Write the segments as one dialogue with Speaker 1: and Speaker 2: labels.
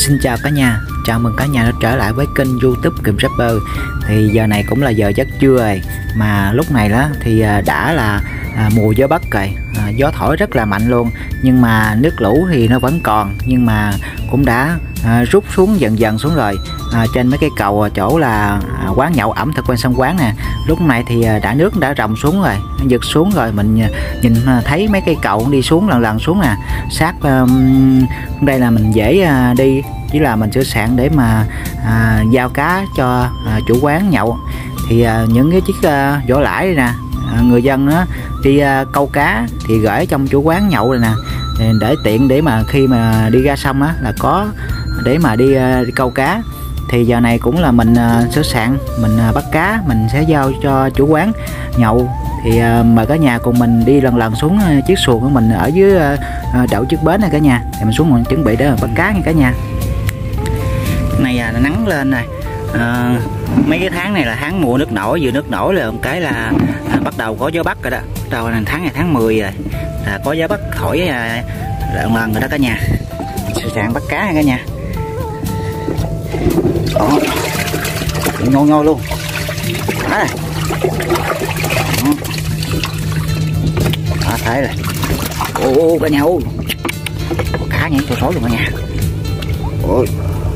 Speaker 1: Xin chào cả nhà, chào mừng cả nhà đã trở lại với kênh YouTube Kìm Rapper. Thì giờ này cũng là giờ giấc trưa rồi, mà lúc này đó thì đã là mùa gió Bắc rồi, gió thổi rất là mạnh luôn. Nhưng mà nước lũ thì nó vẫn còn, nhưng mà cũng đã rút xuống dần dần xuống rồi. Trên mấy cái cầu chỗ là quán nhậu ẩm thực ven sông Quán nè, lúc này thì nước đã ròng xuống rồi, giật xuống rồi. Mình nhìn thấy mấy cây cầu đi xuống lần lần xuống nè, sát đây là mình dễ đi, chỉ là mình sửa soạn để mà giao cá cho chủ quán nhậu. Thì những cái chiếc vỏ lãi này nè, người dân đó đi câu cá thì gửi trong chủ quán nhậu rồi nè, để tiện để mà khi mà đi ra sông á là có để mà đi câu cá. Thì giờ này cũng là mình sửa soạn, mình bắt cá, mình sẽ giao cho chủ quán nhậu. Thì mời cả nhà cùng mình đi lần lần xuống chiếc xuồng của mình ở dưới đậu trước bến này cả nhà. Thì mình xuống mình chuẩn bị để bắt cá nha cả nhà. Này nắng lên rồi, mấy cái tháng này là tháng mùa nước nổi, vừa nước nổi là một cái là bắt đầu có gió Bắc rồi đó. Bắt đầu là tháng này tháng 10 rồi là có gió Bắc thổi lần lần rồi đó cả nhà. Sẵn sàng bắt cá nha cả nhà. Đó, nhô nhô luôn đó này. Đó, thấy rồi. Ô cả nhà, ô cá nhảy sôi sối luôn cả nhà. Ôi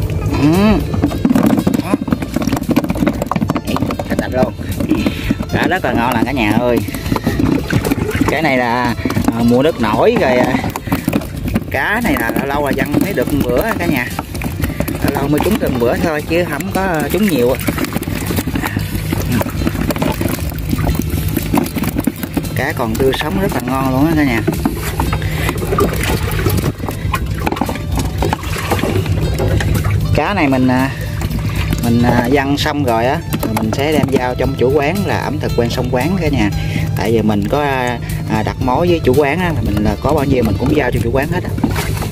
Speaker 1: thịt luôn, cá rất là ngon là cả nhà ơi. Cái này là mùa nước nổi rồi, cá này là lâu rồi dân mới được một bữa cả nhà, lâu mới trúng được một bữa thôi chứ không có trúng nhiều. Cá còn tươi sống rất là ngon luôn á cả nhà. Cá này mình dăng xong rồi á, mình sẽ đem giao trong chủ quán là ẩm thực ven sông Quán cả nhà. Tại vì mình có đặt mối với chủ quán á, mình là có bao nhiêu mình cũng giao cho chủ quán hết á.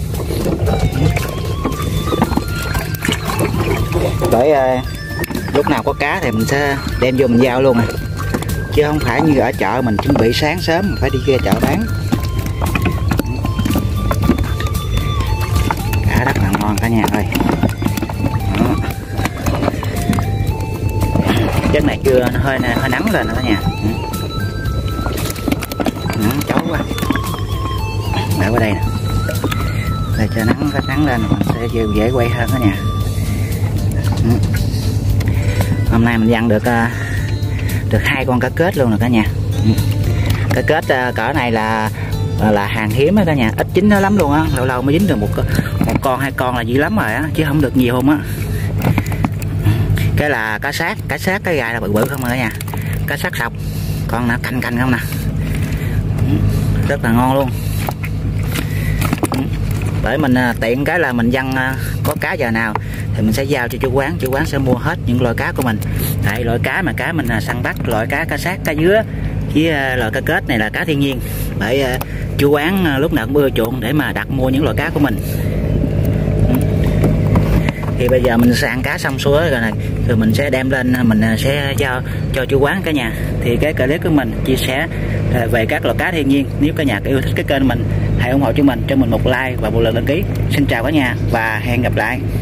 Speaker 1: Để lúc nào có cá thì mình sẽ đem vô mình giao luôn chứ không phải như ở chợ mình chuẩn bị sáng sớm mình phải đi ra chợ bán. Cá rất là ngon cả nhà ơi. Chất này chưa hơi nắng lên rồi cả nhà. Nắng chói quá, để qua đây nè, để cho nắng lên mình sẽ dễ quay hơn cả nhà. Hôm nay mình dăng được 2 con cá kết luôn rồi cả nhà. Cá kết cỡ này là hàng hiếm á cả nhà, ít chín nó lắm luôn á, lâu lâu mới dính được một con 2 con là dữ lắm rồi á, chứ không được nhiều không á. Cái là cá sát cái gài là bự bự không rồi cả nhà, cá sát sọc, con nè canh không nè, rất là ngon luôn. Bởi mình tiện cái là mình dăng có cá giờ nào thì mình sẽ giao cho chủ quán sẽ mua hết những loại cá của mình. Tại loại cá mà cá mình săn bắt loại cá sát, cá dứa với loại cá kết này là cá thiên nhiên. Bởi chủ quán lúc nào cũng ưa chuộng để mà đặt mua những loại cá của mình. Thì bây giờ mình săn cá xong xuôi rồi này, rồi mình sẽ đem lên mình sẽ giao cho chủ quán cả nhà. Thì cái clip của mình chia sẻ về các loại cá thiên nhiên. Nếu cả nhà yêu thích cái kênh mình, hãy ủng hộ cho mình một like và một lượt đăng ký. Xin chào cả nhà và hẹn gặp lại.